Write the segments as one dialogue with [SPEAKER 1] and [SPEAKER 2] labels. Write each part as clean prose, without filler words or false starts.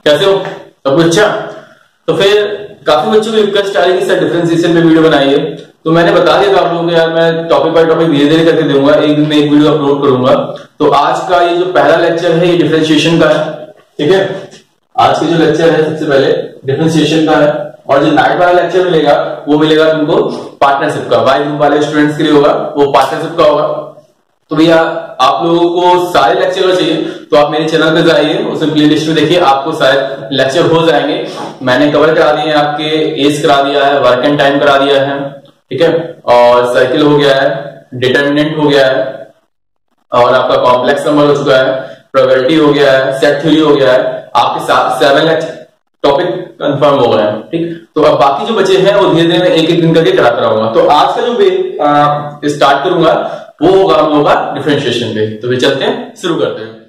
[SPEAKER 1] कैसे हो? सब कुछ अच्छा? तो फिर काफी बच्चों को रिक्वेस्ट आ रही है सर डिफरेंशिएशन पे वीडियो बनाइए, तो मैंने बता दिया था आप लोगों को यार, मैं टॉपिक बाय टॉपिक धीरे धीरे करके दूंगा, एक दिन में एक वीडियो अपलोड करूंगा। तो आज का ये जो पहला लेक्चर है ये डिफरेंशिएशन का है, ठीक है। आज के जो लेक्चर है सबसे पहले डिफरेंशिएशन का है, और जो नाइट वाला लेक्चर मिलेगा वो मिलेगा तुमको पार्टनरशिप का, वाई ग्रुप वाले स्टूडेंट्स के लिए होगा, वो पार्टनरशिप का होगा। तो भैया आप लोगों को सारे लेक्चर चाहिए तो आप मेरे चैनल पे जाइए, उसमें प्लेलिस्ट में देखिए, आपको सारे लेक्चर हो जाएंगे। मैंने कवर करा दिए हैं, आपके एज करा दिया है, वर्क एंड टाइम करा दिया है, ठीक है, और सर्किल हो गया है, डिटर्मिनेंट हो गया है, और आपका कॉम्प्लेक्स नंबर हो चुका है, प्रोबेबिलिटी हो गया है, सेट थ्योरी हो गया है। आपके 7 टॉपिक कंफर्म हो गए हैं, ठीक। तो अब बाकी जो बचे हैं वो धीरे धीरे एक एक दिन करके कराता रहूंगा। तो आज का जो स्टार्ट करूंगा वो होगा हम लोगों का डिफरेंशिएशन पे। तो वे चलते हैं, शुरू करते हैं।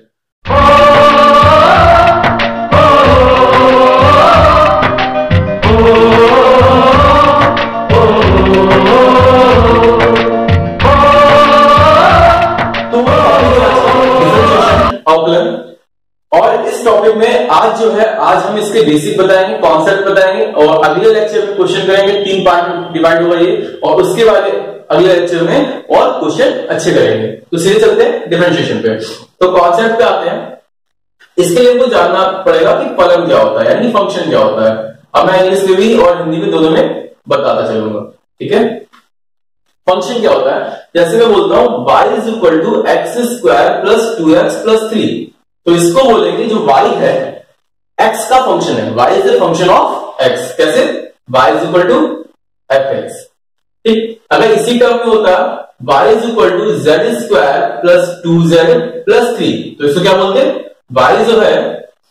[SPEAKER 1] अवकलन, और इस टॉपिक में आज जो है, आज हम इसके बेसिक बताएंगे, कॉन्सेप्ट बताएंगे, और अगले लेक्चर में क्वेश्चन करेंगे, 3 पार्ट में डिवाइड होगा ये, और उसके बाद अगले लेक्चर में और क्वेश्चन अच्छे करेंगे। तो सीधे चलते हैं डिफरेंशिएशन पे। तो कॉन्सेप्ट पे आते हैं। इसके लिए आपको जानना पड़ेगा कि फलन क्या होता है, यानी फंक्शन क्या होता है। अब मैं इंग्लिश में भी और हिंदी में दोनों में बताता चलूंगा, ठीक है। फंक्शन क्या होता है, जैसे मैं बोलता हूं y is equal to x square plus 2x plus 3, तो इसको बोलेंगे जो y है x का फंक्शन है, y is the function of x। कैसे? y is equal to fx, ठीक। अगर इसी टर्म में होता y is equal to z square plus 2z plus 3, तो इसको क्या बोलते हैं, y जो है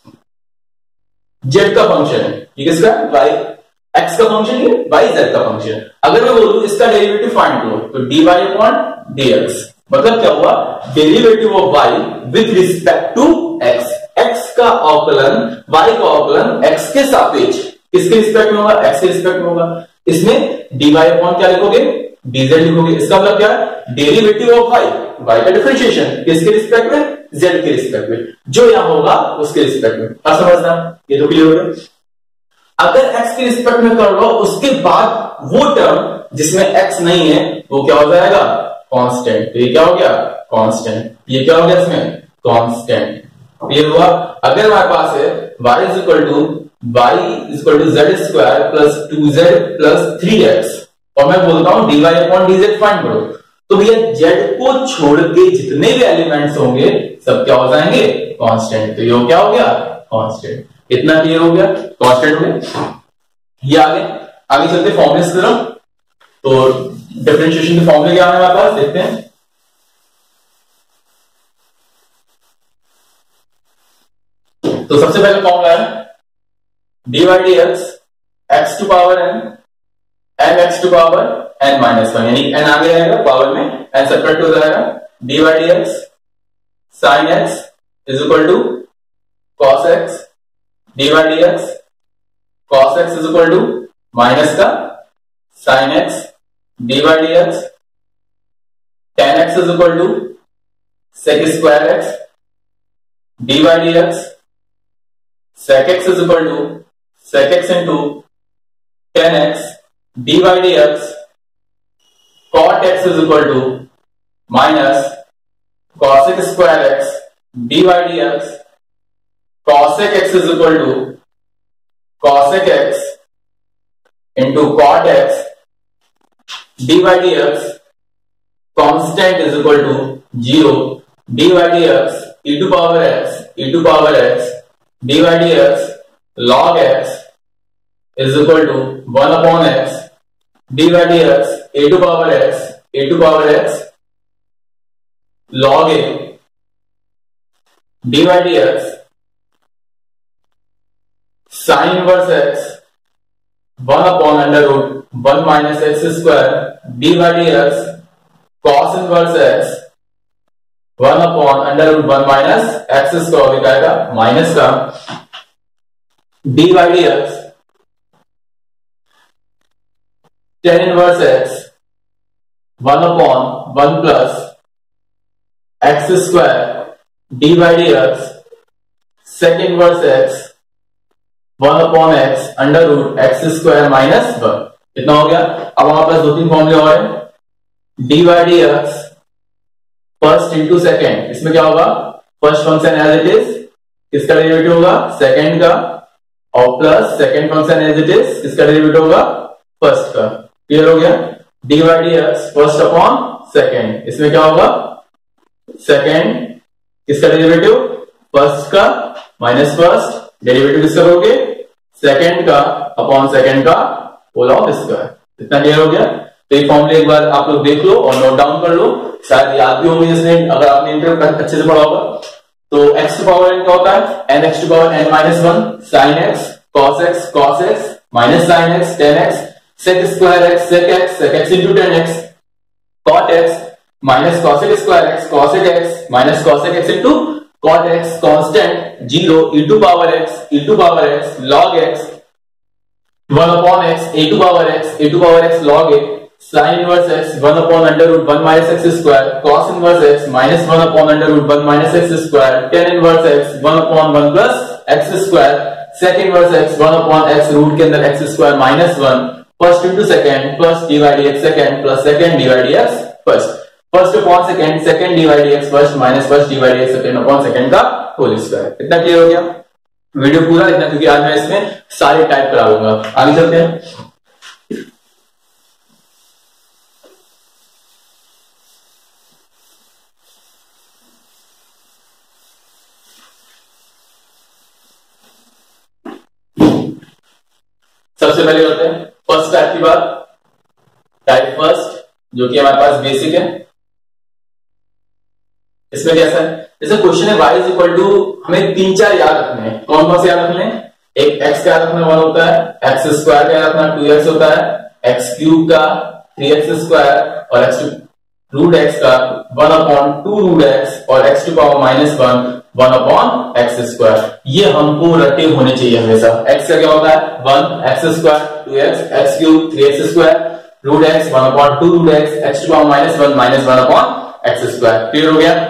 [SPEAKER 1] z का फंक्शन है, ये किसका? y x का फंक्शन है, y z का फंक्शन। अगर मैं बोलूं इसका डेरिवेटिव फाइंड करो, तो dy अपॉन dx, मतलब क्या हुआ, derivative of y with respect to x, x का अवकलन, y का अवकलन x के सापेक्ष, किसके रिस्पेक्ट में होगा? x के रिस्पेक्ट में होगा। इसमें dy अपॉन क्या लिखोगे? dz लिखोगे। इसका मतलब क्या है, डेरिवेटिव ऑफ y का डिफरेंशिएशन किसके रिस्पेक्ट में? z के रिस्पेक्ट में, जो यहां होगा उसके रिस्पेक्ट में। अब समझना, ये तो क्लियर हो गया। अगर x के रिस्पेक्ट में कर लो, उसके बाद वो टर्म जिसमें x नहीं है वो क्या हो जाएगा? कांस्टेंट। तो ये क्या हो गया? कांस्टेंट। ये क्या हो गया इसमें? कांस्टेंट। क्लियर हुआ? अगर हमारे पास है y is equal to z square plus 2z plus 3x, और मैं बोलता हूं dy अपॉन dz फाइंड करो, तो भैया z को छोड़ के जितने भी एलिमेंट्स होंगे सब क्या हो जाएंगे? कांस्टेंट। तो ये क्या हो गया? कांस्टेंट। इतना क्लियर हो गया, कांस्टेंट हो गया। ये आगे चलते फॉर्मूले की तरफ। तो डिफरेंशिएशन के फॉर्मूले क्या है हमारे पास, देखते हैं। तो सबसे पहले फॉर्मूला है dy dx x to power n mx to power n minus 1, यानी n आगे रहेगा, पावर में n सेपरेट हो जाएगा। dy dx sin x is equal to cos x, dy dx cos x is equal to minus का sin x, dy dx tan x is equal to sec square x, dy dx sec x is equal to sec x into tan x, dy dx cot x is equal to minus cosec square x, dy dx cosec x is equal to cosec x into cot x, dy dx constant is equal to 0, dy dx e to power x, dy dx log x is equal to 1 upon x, dy dx a to power x log a, dy dx sine inverse x 1 upon under root 1 minus x square, dy dx cos inverse x 1 upon under root 1 minus x square लिखाएगा minus का, dy dx tan inverse x 1 upon 1 plus x square, dy dx sec inverse x 1 upon x under root x square minus 1। कितना हो गया? अब हमारे पास दो तीन फॉर्मूले और है। D by d x first into second, इसमें क्या होगा? First function as it is, किसका डेरिवेटिव होगा? सेकेंड का, और plus second function as it is, किसका डेरिवेटिव होगा? फर्स्ट का। क्लियर हो गया? D by d x first upon second, इसमें क्या होगा? सेकेंड किसका डेरिवेटिव? फर्स्ट का माइनस फर्स्ट, डेरिवेटिव किसका करोगे? सेकेंड का अपॉन सेकेंड का होल ऑफ स्क्वायर। इतना क्लियर हो गया? तो ये फॉर्मूले एक बार आप लोग देख लो और नोट डाउन कर लो, शायद याद भी होंगे जिसने, अगर आपने इंटर अच्छे से पढ़ा होगा। तो x टू पावर n क्या होता है? n x to power n minus 1 sin x cos x minus sin x tan x sec square x sec x into tan x cot x minus cosec square x cosec x minus cosec x into cot x constant 0 e to power x log x 1 upon x a to power x log a sin inverse x 1 upon under root 1 minus x square cos inverse x minus 1 upon under root 1 minus x square tan inverse x 1 upon 1 plus x square sec inverse x 1 upon x root के अंदर x square minus 1 first into second first d by dx second plus second d by dx first upon second d by dx first minus first d by dx second upon second का whole square। इतना clear हो गया? Video पूरा इतना, क्योंकि आज मैं इसमें सारे टाइप कराऊंगा। आगे चलते हैं। सबसे पहले करते हैं फर्स्ट टाइप की बात, टाइप फर्स्ट, जो कि हमारे पास बेसिक है। इसमें कैसा है? जैसे क्वेश्चन है y इज इक्वल टू, हमें 3-4 याद रखने हैं। कौन कौन से याद रखने? एक x का याद रखना 1 होता है, x स्क्वायर का याद रखना 2x होता है, x क्यूब का 3x स्क्वायर, और x रूट x का 1 अपॉन 2 रूट x, और x to power minus 1 upon x square. ये हमको रटे होने चाहिए हमेशा। x का क्या होता है? 1 x square 2x, x cube 3x square, root x 1 upon 2 root x to power minus 1 upon x square. Clear हो गया?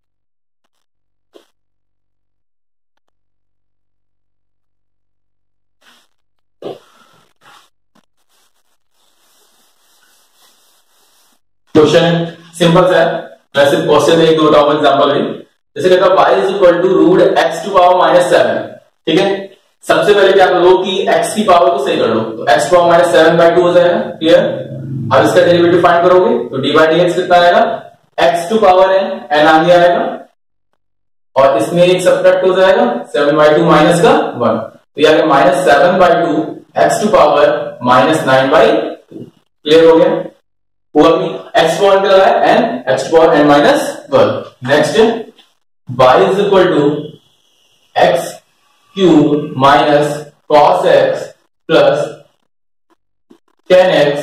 [SPEAKER 1] क्वेश्चन सिंपल सा है, वैसे क्वेश्चन एक दो एग्जांपल भी। जैसे कहता है y is equal to root x to power minus 7। ठीक है, सबसे पहले क्या करो कि x की पावर को सही कर लो, तो x पावर माइनस 7/2 हो जाएगा। क्लियर? अब इसका डेरिवेटिव फाइंड करोगे तो dy dx कितना आएगा? x टू पावर n आगे आएगा, और इसमें एक सब्ट्रैक्ट हो जाएगा 7/2 माइनस का 1, तो ये आ गया minus 7/2 x to power minus 9/2। Clear हो गया? हुआ कि x पावर क्या है? n, x power n minus 1। Next y is equal to x cube minus cos x plus tan x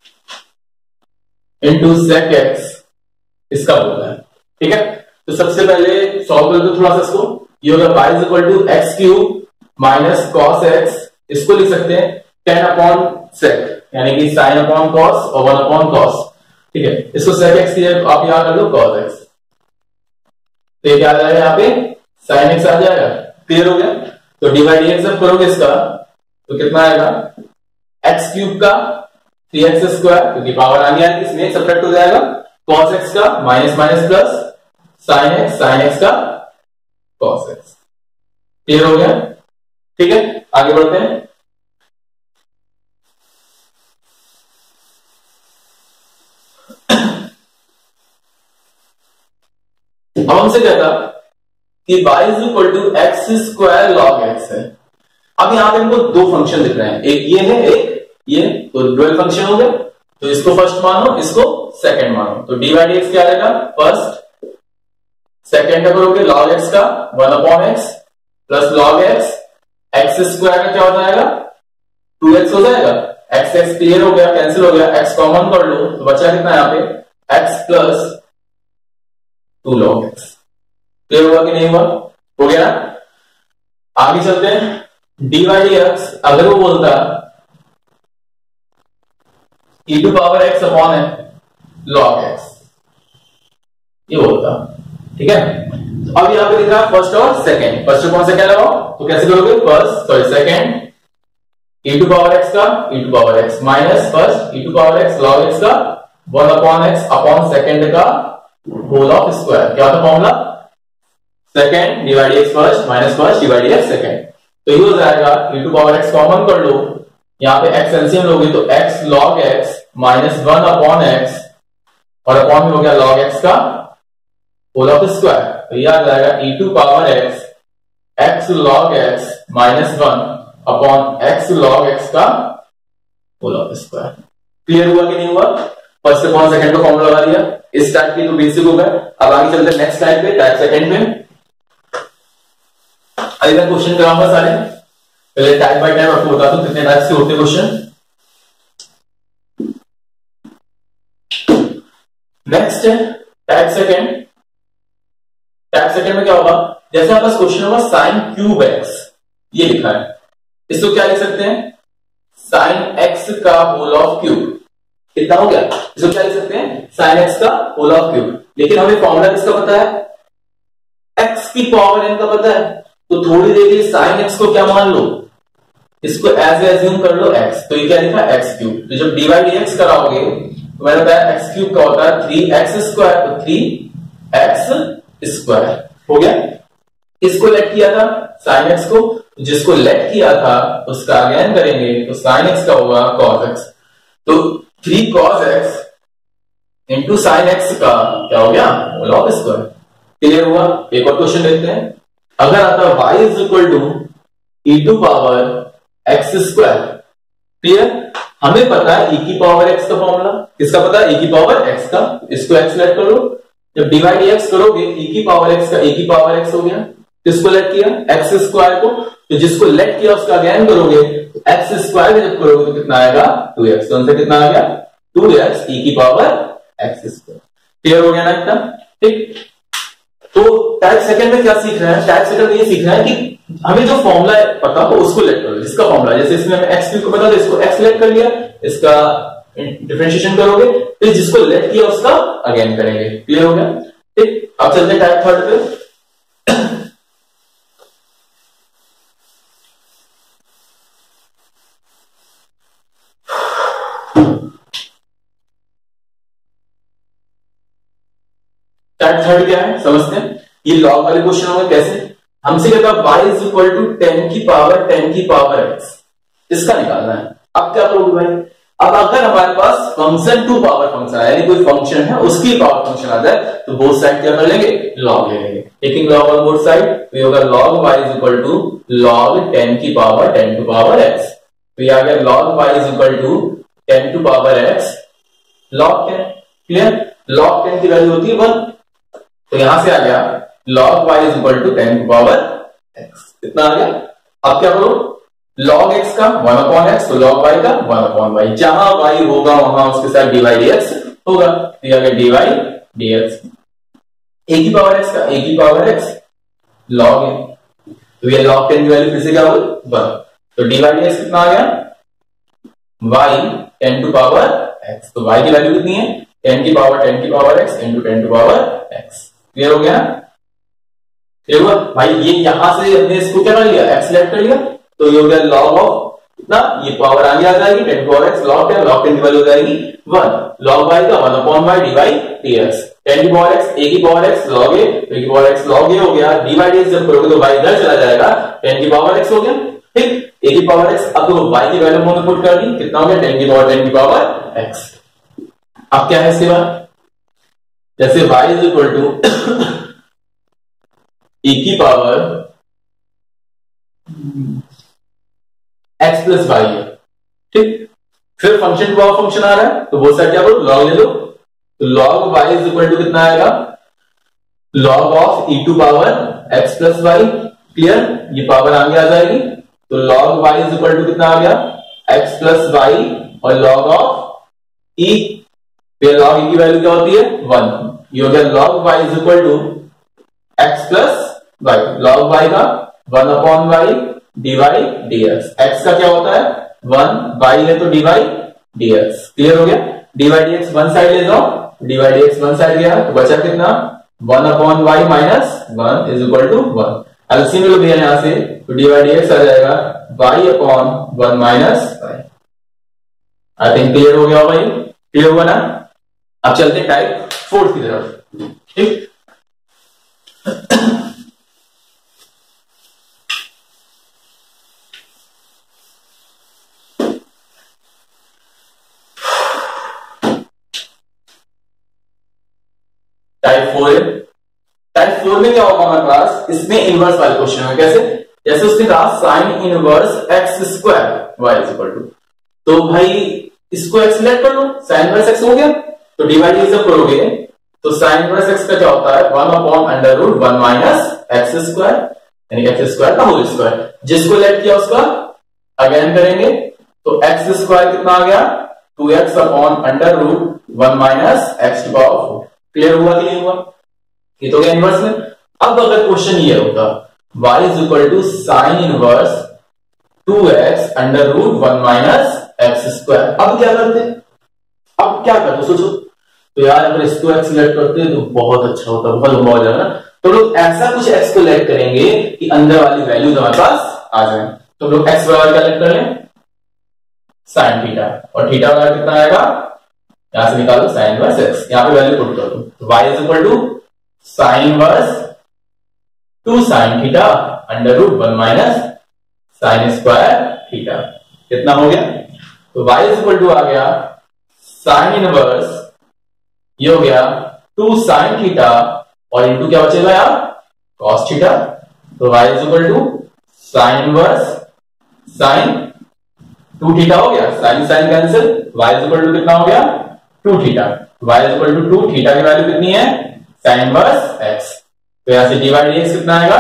[SPEAKER 1] into sec x, इसका बोलना है। ठीक है, तो सबसे पहले सॉल्व कर दो थोड़ा सा इसको। ये होगा y is equal to x cube minus cos x, इसको लिख सकते हैं tan अपॉन sec, यानी कि sin अपॉन cos और 1 अपॉन cos। ठीक है, इसको sec x की आप यहां कर लो cos x, तो ये क्या आ जाएगा? यहाँ पे sin x आ जाएगा। क्लियर हो गया? तो dy dx जब करोगे इसका तो कितना आएगा? x क्यूब का 3x स्क्वायर, क्योंकि पावर आ गया है, इसमें सब्ट्रैक्ट हो जाएगा, cos x का minus minus plus sin x का cos x। क्लियर हो गया? ठीक है, आगे बढ़ते हैं। अब हमसे कहता कि y is equal to x square log x है। अब यहां पे हमको दो फंक्शन दिख रहे हैं, एक ये है एक ये, तो डुअल फंक्शन हो गया, तो इसको फर्स्ट मानो इसको सेकंड मानो। तो dy dx क्या आएगा? फर्स्ट सेकंड का करोगे log x का 1 upon x plus log x square का क्या हो जाएगा? 2x हो जाएगा। x क्लियर हो गया, कैंसिल हो गया, x कॉमन कर लो तो बचा कितना यहाँ पे? x plus 2 log x। Clear हुआ कि नहीं हुआ? हो गया ना? आगे चलते हैं। dy dx अगर वो बोलता e to power x upon log x, ये बोलता ठीक है। तो अब यहाँ पे लिख रहा है फर्स्ट और सेकंड, फर्स्ट कौन सा क्या लगाओ, तो कैसे करोगे, first sorry second e to power x का e to power x minus first e to power x log x का 1 अपॉन x अपॉन सेकंड का होल ऑफ स्क्वायर। क्या होता formula, second divide x first minus first divide x second. तो ये हो जाएगा e to power x common कर लो, यहाँ पे x एलसीएम लोगे तो x log x minus 1 upon x और अपॉन में हो गया log x का होल ऑफ स्क्वायर। तो ये आ जाएगा e to power x log x minus 1 upon x log x का होल ऑफ स्क्वायर। क्लियर हुआ कि नहीं हुआ, फर्स्ट अपॉन सेकंड का फॉर्मूला लगा दिया। इस टाइप की तो बेसिक हो गया। अब आगे चलते हैं नेक्स्ट स्लाइड पे, टाइप सेकंड में। अभी मैं क्वेश्चन कराऊंगा सारे, पहले टाइप बाय टाइप आपको बता दूं कितने टाइप से होते क्वेश्चन। नेक्स्ट है टाइप सेकंड। टाइप सेकंड में क्या होगा, जैसे आपका क्वेश्चन होगा साइन क्यूब एक्स, ये लिखा है, इसको क्या लिख सकते हैं, साइन एक्स का होल ऑफ क्यूब। कितना हो गया, इसको क्या लिख सकते हैं, साइन एक्स का होल ऑफ क्यूब। लेकिन हमें फॉर्मूला किसका पता है, एक्स की पावर एन का पता है। तो थोड़ी देर के लिए साइन एक्स को क्या मान लो, इसको एज एज्यूम कर लो एक्स। तो ये क्या लिखा है, एक्स क्यूब। तो जब डिवाइड एक्स कराओगे तो मैंने बताया एक्स क्यूब का होता है 3x स्क्वायर, तो 3x स्क्वायर हो गया। इसको लेट किया था साइन एक्स को, जिसको लेट किया था उसका अगेन करेंगे तो साइन एक्स का होगा कॉस एक्स। तो 3 cos x into sine x का क्या हो गया, होल ऑफ स्क्वायर। क्लियर हुआ। एक और क्वेश्चन देखते हैं। अगर आता y is equal to e to power x square. Clear, हमें पता है e की पावर x का फॉर्मूला, किसका पता है, e की पावर x का। इसको x लेट करो, जब डिवाइड x करोगे e की पावर x का e की पावर x हो गया। किसको लेट किया, x स्क्वायर को। तो जिसको लेट किया उसका अगेन करोगे, x स्क्वायर जब करोगे तो कितना आएगा, 2x। तो आंसर कितना आ गया, 2x e की पावर x स्क्वायर। क्लियर हो गया ना इतना, ठीक। तो टाइप सेकंड में क्या सीख रहे हैं, टाइप सेकंड में ये सीख रहे हैं कि हमें जो फॉर्मूला पता हो उसको लेट करो, जिसका फॉर्मूला, जैसे इसमें हमें x क्यूब को पता था, इसको x लेट कर लिया, इसका डिफरेंशिएशन करोगे, फिर जिसको लेट किया उसका अगेन करेंगे। क्लियर हो गया, ठीक। अब चलते हैं टाइप थर्ड पे। टाइप थर्ड क्या है समझते हैं। ये लॉग वाले क्वेश्चन होंगे, कैसे, हमसे कहता है y इज इक्वल टू 10 की पावर x, इसका निकालना है। अब क्या करोगे भाई, अब अगर हमारे पास फंक्शन टू पावर फंक्शन है, यानी कोई फंक्शन है उसकी पावर फंक्शन आ जाए, तो बोथ साइड क्या कर लेंगे, लॉग ले लेंगे। Taking log on both side, तो ये होगा log y is equal to log 10 की पावर x। तो ये आ गया log y is equal to 10 to power x log 10। Clear, log 10 की वैल्यू होती है 1, तो यहां से आ गया log y is equal to 10 to power x। कितना आ गया, अब क्या करो, log x का 1 अपॉन x, तो log y का 1 अपॉन y। जहां y होगा वहां उसके साथ डिवाइड x होगा, तो ये आ गया डिवाइड dx। a की पावर x का a की पावर x log n, तो ये log 10 की वैल्यू फिर से क्या होगी 1। तो डिवाइड x कितना आ गया, y 10 टू पावर x। तो y की वैल्यू कितनी है, 10 की power x into 10 to power x। Clear हो गया, क्लियर हुआ भाई। ये यहां से हमने इसको क्या कर लिया, x लेट कर लिया, तो ये हो गया log ऑफ कितना, ये पावर आगे आ जाएगी 10 पावर x, log 10 की वैल्यू हो जाएगी 1, log y का 1 अपॉन y डिवाइड dx। 10 की पावर x, a की power x log a, a की पावर x log a हो गया, डिवाइड x जब करोगे तो y इधर चला जाएगा, 10 की पावर x हो गया, ठीक। a की पावर x, अब तो y की वैल्यू हमने पुट कर दी, कितना हो गया 10 की पावर x। अब क्या है इसके बाद, जैसे y is equal to e की पावर x प्लस वाई है, ठीक। फिर फंक्शन टू पावर फंक्शन आ रहा है, तो बहुत साइड क्या करो, लॉग ले लो। तो log y is equal to कितना आएगा, log of e to power x plus y. Clear, ये पावर आगे आ जाएगी, तो log y is equal to कितना आ गया, x प्लस वाई, और लॉग ऑफ e, फिर लॉग e की वैल्यू क्या होती है 1। ये हो गया log y is equal to x plus y, log y का 1 upon y divide dx। x का क्या होता है 1, y है तो डिवाइड dx। क्लियर हो गया, डिवाइड dx वन साइड ले जाओ, डिवाइड dx वन साइड गया तो बचा कितना 1 upon y minus 1 is equal to 1। LCM लो भैया यहां से, तो डी बाई डी एक्स आ जाएगा y upon 1 minus y. I think clear हो गया होगा, ये क्लियर हुआ ना। अब चलते टाइप 4 की तरफ, ठीक। टाइप 4 है। टाइप 4 में क्या होगा हमारे पास, इसमें इनवर्स वाले क्वेश्चन है। कैसे? जैसे उसने कहा sine inverse x square y is equal to, तो भाई इसको एक्स सिलेक्ट कर लो, साइन इनवर्स एक्स हो गया, तो डिवाइड जब करोगे तो साइन इनवर्स एक्स का क्या होता है 1 upon under root 1 minus x square, यानी एक्स स्क्वायर का होल स्क्वायर। जिसको लेट किया उसका अगेन करेंगे, तो एक्स स्क्वायर कितना आ गया 2x upon under root 1 minus x to power 4। Clear हुआ कि नहीं हुआ? ये तो गया इनवर्स में। अब अगर क्वेश्चन ये होता y is equal to sine inverse 2x under root 1 minus x square, अब क्या करते? अब क्या करते सोचो। तो यार अगर इसको x सिलेक्ट करते तो बहुत अच्छा होता, बहुत लंबा हो जाएगा ना। तो लोग ऐसा कुछ x को लेट करेंगे कि अंदर वाली वैल्यूज हमारे पास आ जाए। तो लोग x बराबर क्या लेट कर लें साइन थीटा, और थीटा बराबर कितना आएगा, यहां से निकालो साइन इनवर्स एक्स, यहां पे वैल्यू पुट कर दो। तो y is equal to sine inverse 2 sine theta under root 1 minus sine square theta. कितना हो गया? तो y इज इक्वल टू आ गया साइन इनवर्स, ये हो गया 2 साइन थीटा और इनटू क्या बचेगा यार कॉस थीटा। तो y is equal to sine inverse sine 2 theta हो गया, sine sine cancel, y is equal to कितना हो गया 2 theta. y is equal to 2 theta की वैल्यू कितनी है साइन इनवर्स x। तो यहां से डिवाइड x कितना आएगा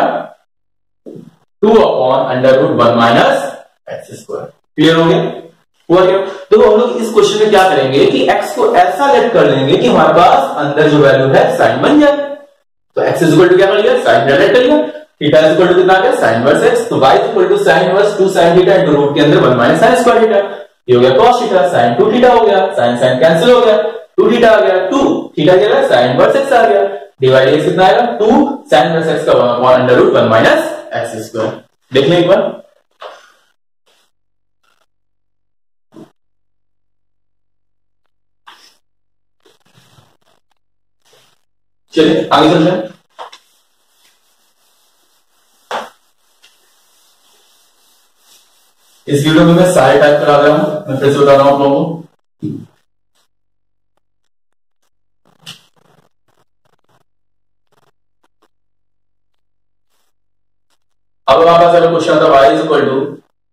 [SPEAKER 1] 2 upon under root 1 minus x square. Clear हो गया? हुआ क्या? तो हम लोग इस क्वेश्चन में क्या करेंगे कि x को ऐसा लेट कर लेंगे कि हमारे पास अंदर जो वैल्यू है साइन बन जाए। तो x इज इक्वल टू क्या कर लिया साइन लेट कर लिया, थीटा इज इक्वल टू कितना आ गया साइन इनवर्स x। तो y is equal to sine inverse 2 sine theta into root के अंदर 1 माइनस साइन स्क्वायर थीटा, ये हो गया cos थीटा, साइन 2 थीटा हो गया, साइन साइन कैंसिल हो गया, 2 थीटा आ गया, 2 थीटा क्या है साइन इनवर्स x आ गया, डिवाइड x कितना आएगा 2 साइन इनवर्स x का 1 upon under root 1 minus x square. देख लें एक बार। चलिए आगे चलते हैं। इस वीडियो में मैं सारे टाइप करा रहा हूं, मैं फिर से बता रहा हूं आप लोगों को। अब हमारे पास अगर क्वेश्चन आता y is equal to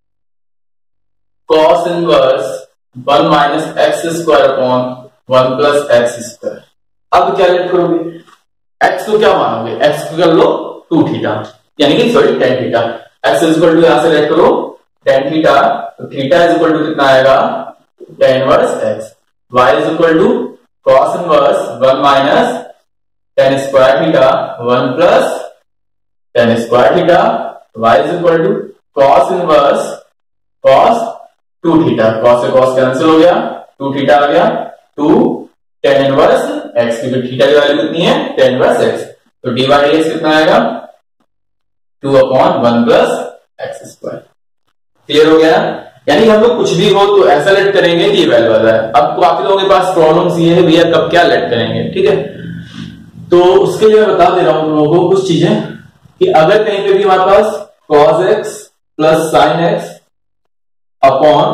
[SPEAKER 1] cos inverse 1 minus x square upon 1 plus x square. अब क्या लेट करोगे, x को क्या मानोगे, x को कर लो 2 थीटा, यानी कि sorry tan theta. x is equal to यहां से लेट करो tan थीटा, तो थीटा इज इक्वल टू कितना आएगा tan inverse x। y is equal to cos inverse 1 minus tan square theta 1 plus tan square theta, y is equal to cos inverse cos 2 theta, cos से cos cancel हो गया, 2 theta आ गया, 2 tan inverse x, क्योंकि theta की value कितनी है tan inverse x। तो dy dx कितना आएगा 2 upon 1 plus x square. Clear हो गया? यानी हम लोग कुछ भी हो तो ऐसा लेट करेंगे कि वैल्यू वाला है। अब काफी लोगों के पास प्रॉब्लम्स ये है भैया कब क्या लेट करेंगे, ठीक है। तो उसके लिए मैं बता दे रहा हूं तुम लोगों को कुछ चीजें कि अगर कहीं पे भी हमारे पास cos x plus sine x upon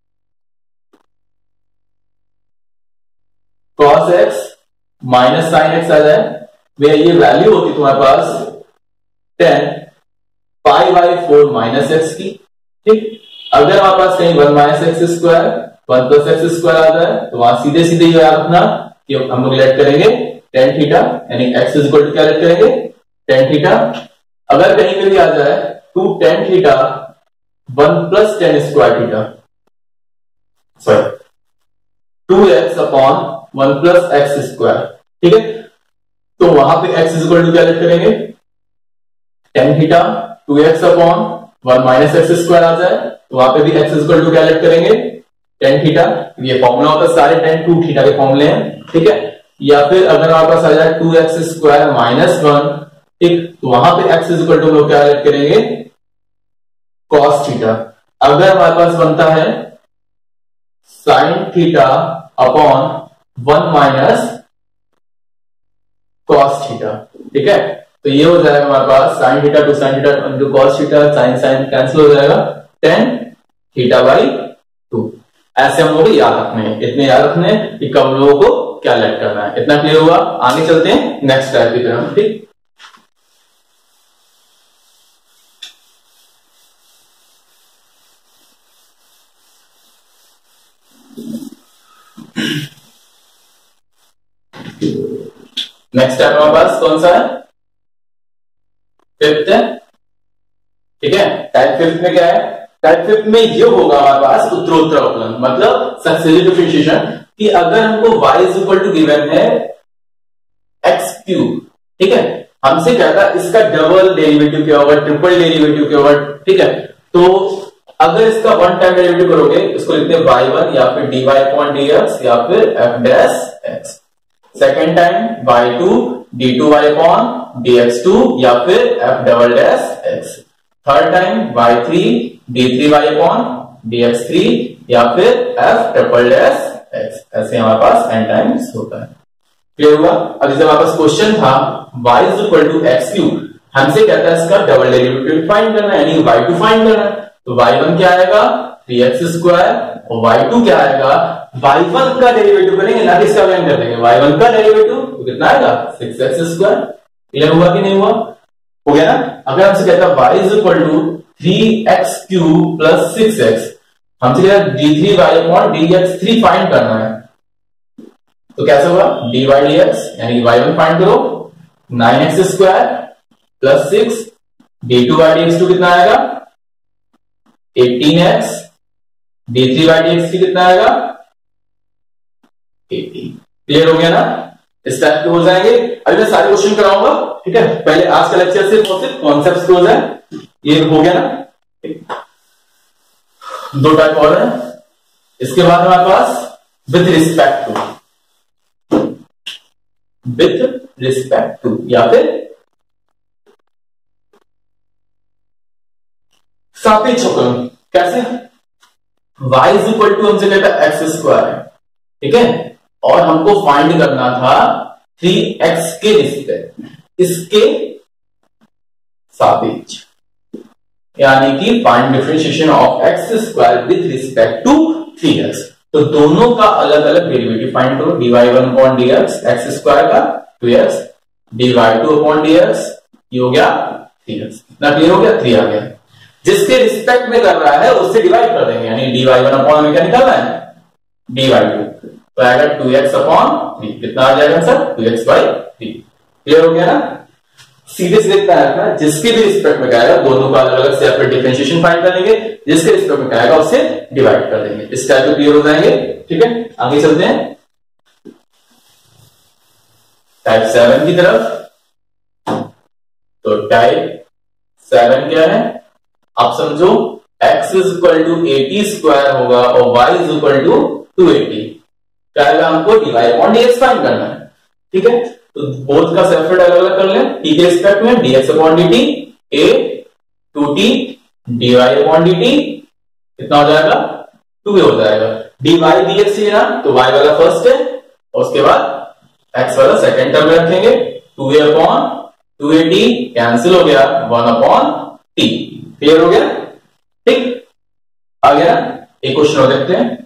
[SPEAKER 1] cos x minus sine x आ जाए, वे ये वैल्यू होती तुम्हारे पास 10 पाई बाई 4 माइनस एक्स की, ठीक। अगर हमारे पास कहीं 1 minus x square 1 plus x square आ जाए तो वहां सीधे सीधे याद रखना कि हम लोग लेट करेंगे tan थीटा, यानी x इज इक्वल टू क्या लेट करेंगे tan थीटा। अगर कहीं पे भी आ जाए 2 tan theta 1 plus tan square theta, sorry 2x upon 1 plus x square, ठीक है। तो वहां पे x इज इक्वल टू क्या लेट करेंगे tan theta 2x upon 1 minus x square आ जाए तो वहां पे भी x इज इक्वल टू क्या लेट करेंगे tan थीटा। ये फॉर्मूला होता है सारे tan 2 थीटा के फॉर्मूले हैं, ठीक है। या फिर अगर हमारे पास आ जाए 2x² माइनस 1, ठीक, तो वहां पे x इज इक्वल टू हम लोग क्या लेट करेंगे, cos थीटा। अगर हमारे पास बनता है sin theta upon 1 minus cos theta, ठीक है, तो ये हो जाएगा हमारे पास sin theta to sin theta into cos theta, sin cancel हो जाएगा, tan थीटा बाई 2। ऐसे हम लोगों को याद रखने हैं, इतने याद रखने हैं कि कब लोगों को क्या लेट करना है। इतना क्लियर हुआ? आगे चलते हैं नेक्स्ट टाइप की तरफ, ठीक। नेक्स्ट टाइप हमारे पास कौन सा है, फिफ्थ है, ठीक है। टाइप फिफ्थ में क्या है, टाइप फिफ्थ में ये होगा हमारे पास उत्तरोत्तर अवकलन, मतलब सक्सेसिव डिफरेंशिएशन, कि अगर हमको y is equal to given है x³, ठीक है, हमसे क्या था इसका डबल डेरिवेटिव क्या होगा, ट्रिपल डेरिवेटिव क्या होगा, ठीक है। तो अगर इसका वन टाइम डेरिवेटिव करोगे इसको लिखते हैं y1 या फिर dy अपॉन dx या फिर f dash x, second time y2 d2y अपॉन dx2 या फिर f double dash x, third time y3 d3y अपॉन dx3 या फिर f ट्रिपल डैश x। ऐसे हमारे पास n टाइम्स होता है। क्लियर हुआ? अब जैसे हमारे पास क्वेश्चन था y is equal to x³, हमसे कहता है इसका डबल डेरिवेटिव फाइंड करना है, यानी y2 फाइंड करना है। तो y1 क्या आएगा 3x² और y2 क्या आएगा, y1 का डेरिवेटिव करेंगे ना कि इसका फाइंड कर देंगे, y1 का डेरिवेटिव तो कितना आएगा 6x²। क्लियर हुआ कि नहीं हुआ? हो गया ना। अगर हमसे कहता है y is equal to 3x³ plus 6x, हमसे कहता है d3y अपॉन dx3 फाइंड करना है, तो कैसे होगा dy dx, यानी y1 फाइंड करो 9x² प्लस 6, d2y dx2 कितना आएगा 18x, d3y dx3 कितना आएगा 18। क्लियर हो गया ना? इस टाइप के हो जाएंगे। अभी मैं सारे क्वेश्चन कराऊंगा, ठीक है। पहले आज का लेक्चर सिर्फ कॉन्सेप्ट्स हो जाए, ये हो गया ना। दो टाइप और है, इसके बाद हमारे पास विथ रिस्पेक्ट टू या फिर सापेक्ष अवकलन। कैसे? y इज इक्वल टू हमसे कहता है x², ठीक है, और हमको फाइंड करना था 3x के रिस्पेक्ट, इसके सापेक्ष, यानी कि find differentiation of x² with respect to 3x। तो दोनों का अलग अलग डेरिवेटिव फाइंड करो, dy1 अपॉन dx x² का 2x, dy2 अपॉन dx, ये हो गया 3x। ना क्लियर हो गया? 3 आ गया। जिसके रिस्पेक्ट में कर रहा है उससे डिवाइड कर देंगे, यानी dy1 अपॉन में क्या निकलना है dy2, तो आएगा 2x अपॉन 3, कितना आ जाएगा सर 2x/3। क्लियर हो गया ना? सीधे सीधे कितना है, जिसके भी रिस्पेक्ट में आएगा दोनों का अलग अलग सेपरेट डिफरेंशिएशन फाइंड कर लेंगे, जिसके रिस्पेक्ट में आएगा उससे डिवाइड कर देंगे। इस टाइप के क्लियर हो जाएंगे, ठीक है। आगे चलते हैं टाइप 7 की तरफ। तो टाइप 7 क्या है, आप समझो x इज इक्वल टू 80² होगा और y इज इक्वल टू 280, क्या आएगा हमको dy अपॉन dx फाइंड करना है, ठीक है। तो बोथ का सेपरेट अलग अलग कर लें, t के रिस्पेक्ट में dx upon dt a 2t dy upon dt कितना हो जाएगा 2a हो जाएगा, dy dx लेना तो y वाला फर्स्ट है और उसके बाद x वाला सेकंड टर्म में रखेंगे, 2a अपॉन 2at कैंसिल हो गया 1 अपॉन t। क्लियर हो गया? ठीक, आ गया। एक क्वेश्चन और देखते हैं।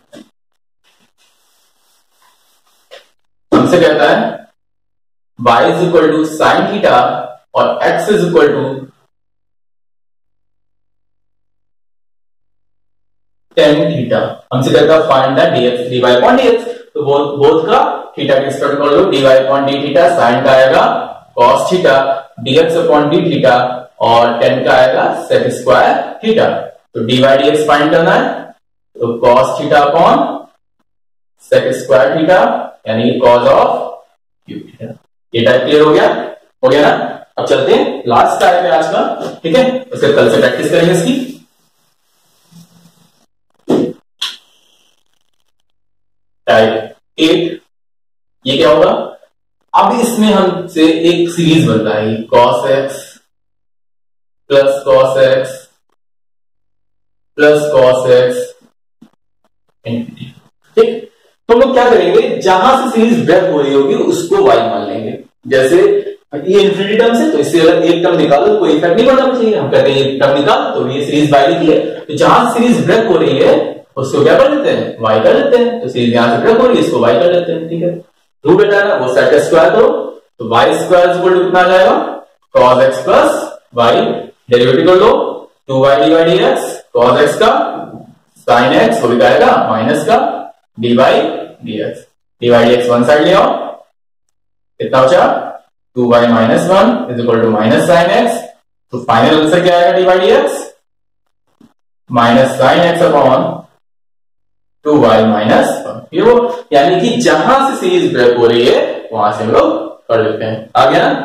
[SPEAKER 1] हमसे कहता है y is equal to sine theta और x is equal to tan theta. हमसे कहता है find the dx dy upon dx, तो बोथ का थीटा के रिस्पेक्ट कर लो, dy upon d theta, sine का आएगा cos theta, dx upon d theta और टेन का आएगा sec स्क्वायर थीटा। तो dy dx फाइंड करना है, तो cos theta upon sec square theta यानी cos ऑफ क्यू थीटा। ये टाइप क्लियर हो गया? हो गया ना? अब चलते हैं लास्ट टाइप है आज का, ठीक है, उसके कल से प्रैक्टिस करेंगे इसकी। टाइप 8, ये क्या होगा, अब इसमें हमसे एक सीरीज बन रहा है cos x plus cos x plus cos x infinity. ठीक, तो हम लोग क्या करेंगे, जहां से सीरीज ब्रेक हो रही होगी उसको y मान लेंगे। जैसे ये इंफिनिटी टर्म से, तो इससे अगर एक टर्म निकालो तो कोई इफेक्ट नहीं पड़ना चाहिए, हम कहते हैं एक टर्म निकाल, तो ये सीरीज y लिखी है, तो जहां सीरीज ब्रेक हो रही है उसको क्या कर लेते हैं, y कर लेते हैं। तो सीरीज यहां से ब्रेक हो रही है, इसको y कर लेते हैं। ठीक है, रूट बेटा ना वो सेट स्क्वायर करो, तो y स्क्वायर इक्वल टू कितना आ जाएगा, cos x plus y, derivative कर लो 2y dy dx, cos x का sin x हो जाएगा माइनस का dy dx, dy dx one side ले आओ, कितना बचा 2y minus one is equal to minus sine x. तो फाइनल आंसर क्या आएगा, dy dx minus sine x upon 2y minus one. ये वो, यानी कि जहां से सीरीज ब्रेक हो रही है वहां से हम लोग कर लेते हैं। आ गया ना,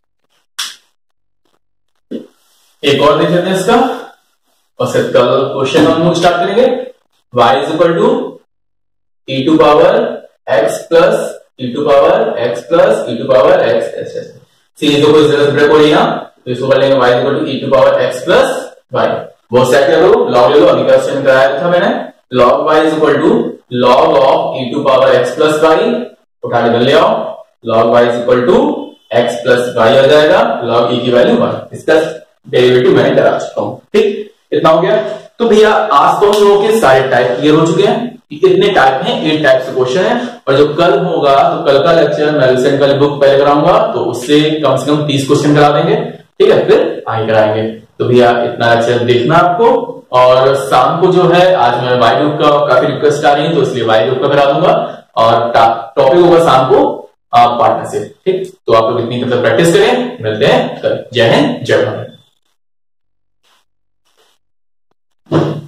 [SPEAKER 1] एक और देख लेते हैं इसका, और फिर कल क्वेश्चन हम लोग स्टार्ट करेंगे। y is equal to e to power x plus e to power x plus e to power x ऐसे सीरीज को इस तरह से ब्रेक हो रही है ना, तो इसको कर लेंगे y is equal to e to power x plus y। वो सेट करो, लॉग ले लो, अभी क्वेश्चन कराया था मैंने, log y is equal to log of e to power x plus y, उठा के ले आओ, log y is equal to x plus y हो जाएगा, log e की वैल्यू 1। इसका डेरिवेटिव मैंने करा चुका हूं। ठीक, इतना हो गया। तो भैया आज तो हम लोगों के सारे टाइप क्लियर हो चुके हैं, कितने टाइप हैं, 8 टाइप से क्वेश्चन है। और जो कल होगा, तो कल का लेक्चर मैं रिसेंट वाली बुक पहले कराऊंगा, तो उससे कम से कम 30 क्वेश्चन करा देंगे। ठीक है, फिर आगे कराएंगे। तो भैया इतना लेक्चर देखना आपको, और शाम को जो है आज मैं वाई ग्रुप का काफी रिक्वेस्ट आ रही है, तो इसलिए वाई ग्रुप का करा दूंगा, और टॉपिक होगा शाम को पार्टनरशिप। ठीक, तो आप लोग इतनी मतलब प्रैक्टिस करें, मिलते हैं कल। जय हिंद, जय भारत।